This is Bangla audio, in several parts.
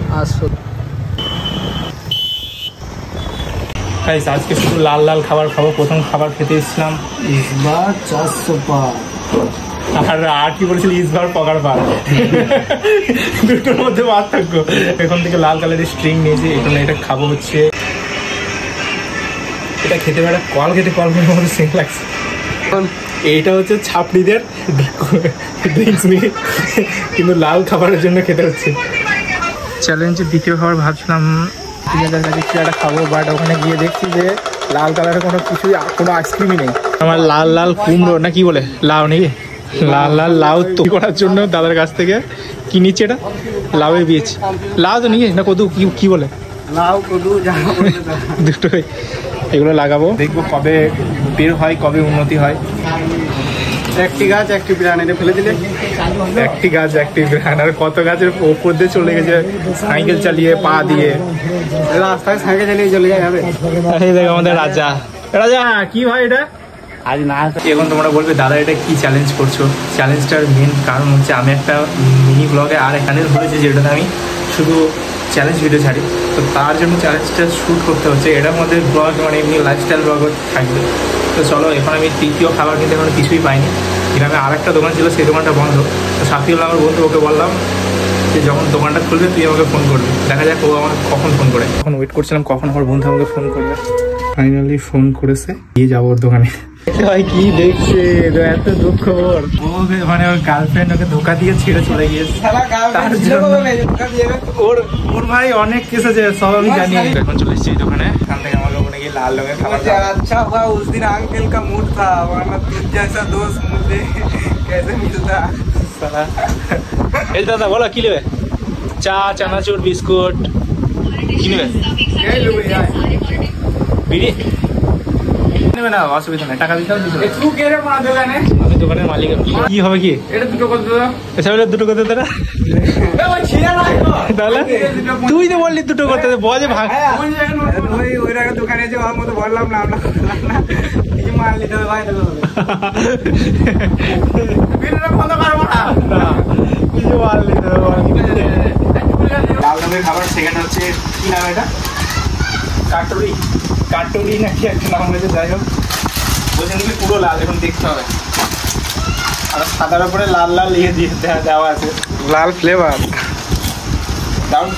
আজকে শুধু লাল লাল খাবার খাবো। প্রথম খাবার খেতে এসেছিলাম ইসবার 400 পার, আর কি বলেছিল ইসবার পকার পার, দুটোর মধ্যে পার্থক্য। এখন থেকে লাল কালারের স্ট্রিং নিয়েছি, এখানে এটা খাবো হচ্ছে, এটা খেতে পারে কল খেতে কল খেতে মধ্যে সেম লাগছে। এইটা হচ্ছে ছাপড়িদের ড্রিঙ্কস নিয়ে, কিন্তু লাল খাবারের জন্য খেতে হচ্ছে। চ্যালেঞ্জের দ্বিতীয় খাবার ভাবছিলাম কাছে কিছু একটা খাবো, বাট ওখানে গিয়ে দেখছি যে লাল কালারের কোনো আইসক্রিমই নেই। আমার লাল লাল কুমড়ো না কি বলে লাউ নাকি, লাল লাল লাউ তৈরি করার জন্য দাদার কাছ থেকে কি নিচ্ছে, এটা লাউয়ের বীজ, লাউ তো নিয়ে না কদু কি বলে, লাউ কদু দুটোই, এগুলো লাগাবো, দেখবো কবে বের হয়, কবে উন্নতি হয়। একটি গাছ একটি প্রাণ, এটা ফেলে দিলে একটি গাছ একটি প্রাণ, আর কত গাছের ওপর দিয়ে চলে গেছে সাইকেল চালিয়ে, পা দিয়ে, রাস্তায় সাইকেল চালিয়ে চলে যায়। এই দেখো আমাদের রাজা, রাজা কি ভাই এটা আজ না। এখন তোমরা বলবে দাদা এটা কি চ্যালেঞ্জ করছো? চ্যালেঞ্জটার মেন কারণ হচ্ছে আমি একটা মিনি ব্লগে আর এখানে ধরেছি যেটাতে আমি শুধু চ্যালেঞ্জ ভিডিও ছাড়ি, তো তার জন্য চ্যালেঞ্জটা শ্যুট করতে হচ্ছে। এটার মধ্যে ব্লগ মানে এমনি লাইফস্টাইল ব্লগও থাকবে। তো চলো, এখন আমি তৃতীয় খাবার কিন্তু এখন কিছুই পাইনি। গ্রামে আর একটা দোকান ছিল, সেই দোকানটা বন্ধ। তো সাফিউল্লাহ আমার বন্ধু, ওকে বললাম যে যখন দোকানটা খুলবে তুই আমাকে ফোন করবি, দেখা যাক ও আমার কখন ফোন করে। এখন ওয়েট করছিলাম কখন আমার বন্ধু আমাকে ফোন করবে। ফাইনালি ফোন করেছে, গিয়ে যাবো ওর দোকানে। ভাই কি দেখছে, এত দুঃখ ওর, মানে ওর গার্লফ্রেন্ড ওকে ধোকা দিয়ে ছেড়ে চলে গিয়েছে। ওর ভাই অনেক কেস আছে, সব আমি জানি। এখন চলে এসেছি দোকানে, এখান থেকে আমার ওখানে গিয়ে লাল রঙের খাবার। আচ্ছা हुआ उस दिन अंकल का मूड था, वरना तुझ जैसा दोस्त मुझे कैसे मिलता। এই দাদা বলো কি নেবে? চা, চানাচুর, বিস্কুট কি নেবে? বিড়ি নেবে না, অসুবিধা নেই, টাকা দিতে হবে। আমি দোকানের মালিক। কি হবে কি এটা দুটো করতে দাও, দুটো করতে দাও। তাহলে তুই তো বললি দুটো করতে দে, বল যে ভাগ। ওই দোকানে যে আমার মতো বললাম না, আমরা মাল নিতে হবে ভাই। লাল রঙের খাবার। সেকেন্ড হচ্ছে কি নাম এটা, কাটুরি, কাটুরি নাকি একটা নাম হয়েছে, যাই হোক বলছেন কি পুরো লাল, এখন দেখতে হবে। আর সাদার উপরে লাল লাল ইয়ে দিয়ে দেওয়া আছে, লাল ফ্লেভার। দারুণ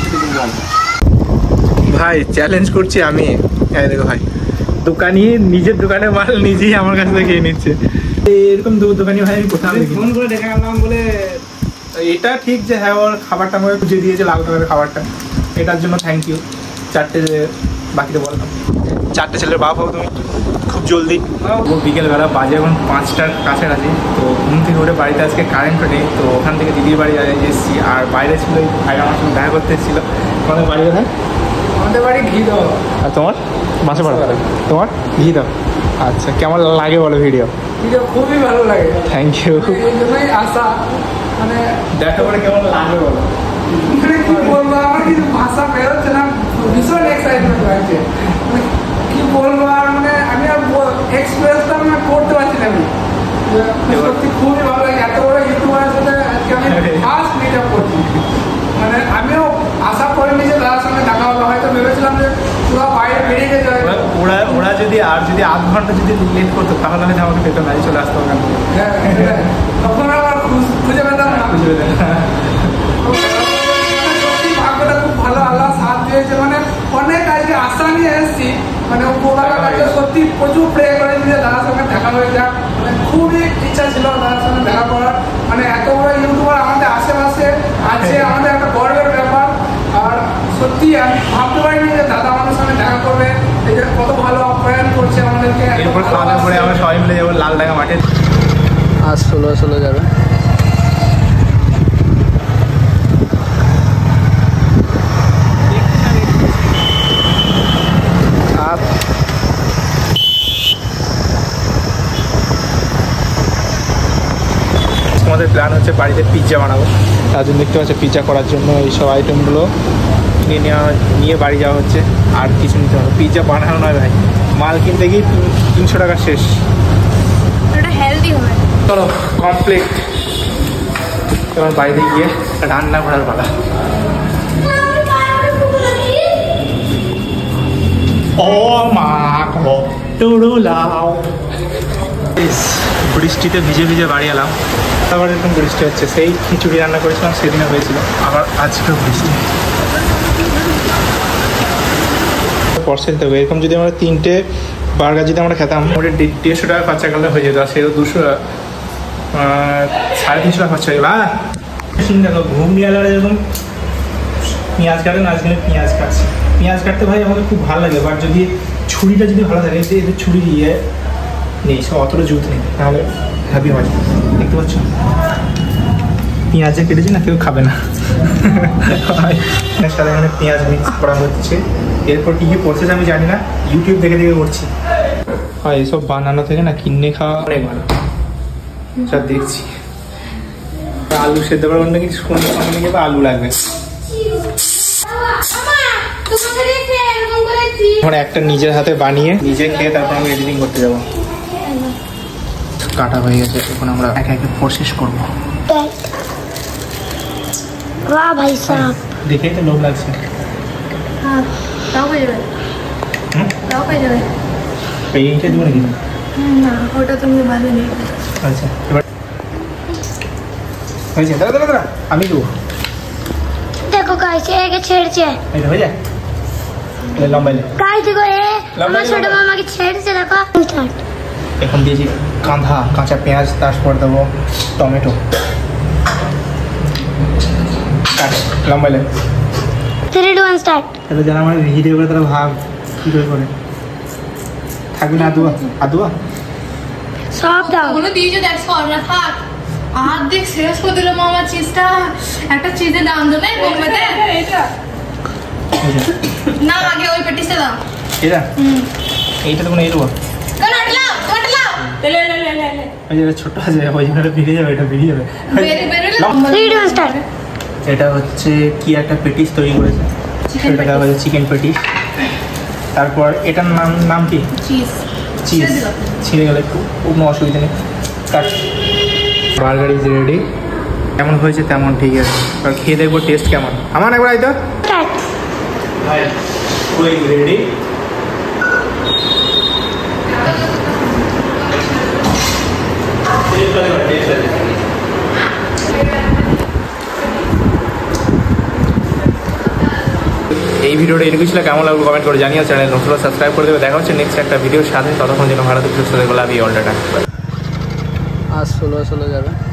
ভাই, চ্যালেঞ্জ করছি আমি। দেখো ভাই, দোকানি নিজের দোকানে মাল নিজেই আমার কাছ থেকে খেয়ে নিচ্ছে। এরকম দোকানি ভাই আমি কোথাও ফোন করে দেখে আনলাম বলে, এটা ঠিক যে হ্যাঁ ওর খাবারটা আমাকে খুঁজে দিয়েছে, লাল কালারের খাবারটা, এটার জন্য থ্যাংক ইউ। চারটে বাকিতে বললাম, চারটে ছেলের বাপ হবো তুমি খুব জলদি। ও বিকেলবেলা বাজে এখন 5টার কাছাকাছি। তো ঘুম থেকে উঠে বাড়িতে আজকে কারেন্টও নেই, তো ওখান থেকে দিদির বাড়ি এসেছি। আর বাইরে ছিল ভাই আমার সঙ্গে দেখা করতে এসেছিল। তোমাদের বাড়ি কোথায়? আমাদের বাড়ি ঘিদাও। আর তোমার? মাছেপাড়া। তোমার ঘিদাও। আচ্ছা, কেমন লাগে বলো ভিডিও? ভিডিও খুবই ভালো লাগে, থ্যাংক ইউ। আশা মানে দেখা করে কেমন লাগে বলো? কি বলবো, আমার কিছু ভাষা বেরোচ্ছে না, ভীষণ এক্সাইটমেন্ট লাগছে। কি বলবো আর, মানে আমি আর এক্সপ্রেসটা আমি করতে পারছি না। আমি সত্যি খুবই ভালো লাগে, এত বড় ইউটিউবারের সাথে আজকে আমি ফার্স্ট মিট আপ করছি। মানে আমিও আশা করিনি যে তার সঙ্গে দেখা হবে, হয়তো ভেবেছিলাম যে পুরো বাইরে বেরিয়ে গেছে। ওরা যদি আধ ঘন্টা যদি লেট করতো তাহলে হয়তো আমাকে পেতো না, চলে আসতো ওখান থেকে। তখন আমার খুঁজে পেতাম না, খুঁজে পেতাম। ভাগ্যটা খুব ভালো, আল্লাহ সাথ দিয়েছে। মানে অনেক আজকে আশা নিয়ে এসেছি, মানে ওপরওয়ালার কাছে সত্যি প্রচুর প্রে করেছি যে দাদার সঙ্গে দেখা হয়ে যাক। মানে খুবই ইচ্ছা ছিল দাদার সঙ্গে দেখা করার। মানে এত বড় ইউটিউবার আমাদের আশেপাশে আছে, আমাদের একটা গর্বের ব্যাপার। আর সত্যি আমি ভাবতে পারিনি যে দাদা আমাদের সঙ্গে দেখা করবে, এই যে কত ভালো আপ্যায়ন করছে আমাদেরকে। এরপর খাওয়া পরে আমরা সবাই মিলে যাবো লালডাঙ্গা মাঠে। আজ 16 যাবে। আমাদের প্ল্যান হচ্ছে বাড়িতে পিৎজা বানাবো, তার জন্য দেখতে পাচ্ছি পিৎজা করার জন্য এইসব আইটেমগুলো নিয়ে বাড়ি যাওয়া হচ্ছে। আর কিছু নিতে হবে, পিৎজা বানানো নয় ভাই, মাল কিনতে গিয়ে 300 টাকা শেষ। চলো কমপ্লিট, এবার বাড়িতে গিয়ে রান্না করার পালা। তোড়ো লাউ। বৃষ্টিতে ভিজে ভিজে বাড়ি এলাম, আবার এরকম বৃষ্টি হচ্ছে। সেই খিচুড়ি রান্না করেছিলাম সেদিনে হয়েছিল, আবার আজকেও বৃষ্টি। পার্সেল দেবো এরকম যদি আমরা 3টে বার্গার যদি আমরা খেতাম, ওটা 150 টাকা খরচা করলে হয়ে যেত। আর সেটা 350 টাকা খরচা হয়ে গেল। দেখো ঘুগনিওয়ালারা যেরকম পেঁয়াজ কাটেন, আজকে পেঁয়াজ কাটছে। পেঁয়াজ কাটতে ভাই আমাকে খুব ভালো লাগে, বাট যদি ছুরিটা যদি ভালো থাকে, যে এদের ছুরি দিয়ে নেই, সব অতটা জুত নেই, তাহলে হ্যাপি হয়। দেখতে পাচ্ছ পেঁয়াজে কেটেছি না, কেউ খাবে না। সাথে এখানে পেঁয়াজ মিক্স করা হচ্ছে। এরপর কী কী প্রসেস আমি জানি না, ইউটিউব দেখে দেখে করছি। হয় এসব বানানো থেকে না কিনে খাওয়া অনেক ভালো। যা দেখছি আলু সেদ্ধ করার অন্য কিছু সামনে গেলে আলু লাগবে। এখন একটা নিজের হাতে বানিয়ে নিজে খেয়ে তারপর আমি এডিটিং করতে যাবো। কাটা হয়ে গেছে, এখন আমরা একে একে প্রসেস করবো। वाह भाई साहब, দেখেই তো লোভ লাগছে। हाँ তাও হয়ে যাবে, তাও হয়ে যাবে। এইটা দেবো নাকি? না ওটা তুমি বাদে নেই। আচ্ছা এবার হয়েছে, দাঁড়া দাঁড়া দাঁড়া আমি দেবো। देखो गाइस एक छेड़ছে, এটা হয়ে যায় লম্বাইলে। गाइस देखो ये लंबा আমার ছোট लंबा। মামাকে ছেড়ছে, দেখো স্টার্ট। এখন দিয়েছি কাঁচা পেঁয়াজ, তারপর দেবো টমেটো। লম্বাইলে 3 2 1 স্টার্ট। তাহলে যারা আমার ভিডিও করে তারা ভাব কী করে থাকবে না। আদুয়া সব দাও। ওগুলো দিয়েছে, দেখ সর না থাক। আর দেখ শেষ করে দিল মামা চিজটা। একটা চিজের দাম দেবে বোম্বেতে। না আগে ওই পেটিসে দাও। এটা এইটা দেবো না, এই দেবো। না না লাও, ওটা লাও। লে লে লে লে লে। ওই যে ছোট্ট আছে, ওই জন্য বেরিয়ে যাবে, এটা বেরিয়ে যাবে। বেরে বেরে 3 2 1 স্টার্ট। এটা হচ্ছে কি একটা পেটিস তৈরি করেছে, সেটা দেওয়া হয়েছে চিকেন পেটিস। তারপর এটার নাম কি? চিজ। চিজ। ছিঁড়ে গেলে একটু কোনো অসুবিধা নেই, কাট। বার্গার ইজ রেডি, কেমন হয়েছে তেমন ঠিক আছে। এবার খেয়ে দেখবো টেস্ট কেমন। আমার একবার আইতো স্টার্ট। রেডি। এই ভিডিওটা এরকম ছিল, কেমন লাগলো কমেন্ট করে জানিও। চ্যানেল নতুন সাবস্ক্রাইব করে দেবে। দেখা হচ্ছে নেক্সট একটা ভিডিওর সাথে, ততক্ষণ যেন ভালো সুস্থ থাকবে। Love you all the time. आज 16 যাবে।